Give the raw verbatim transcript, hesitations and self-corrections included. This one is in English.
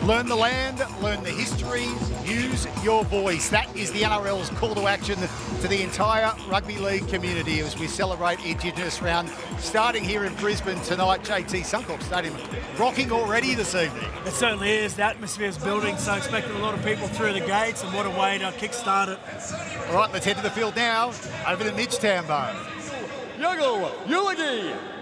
Learn the land, learn the history, use your voice. That is the N R L's call to action to the entire rugby league community as we celebrate Indigenous round starting here in Brisbane tonight. J T, Suncorp Stadium rocking already this evening. It certainly is. The atmosphere is building, so expecting a lot of people through the gates, and what a way to kick-start it. All right, let's head to the field now, over to Midge Tambo. Yogo Ulagi.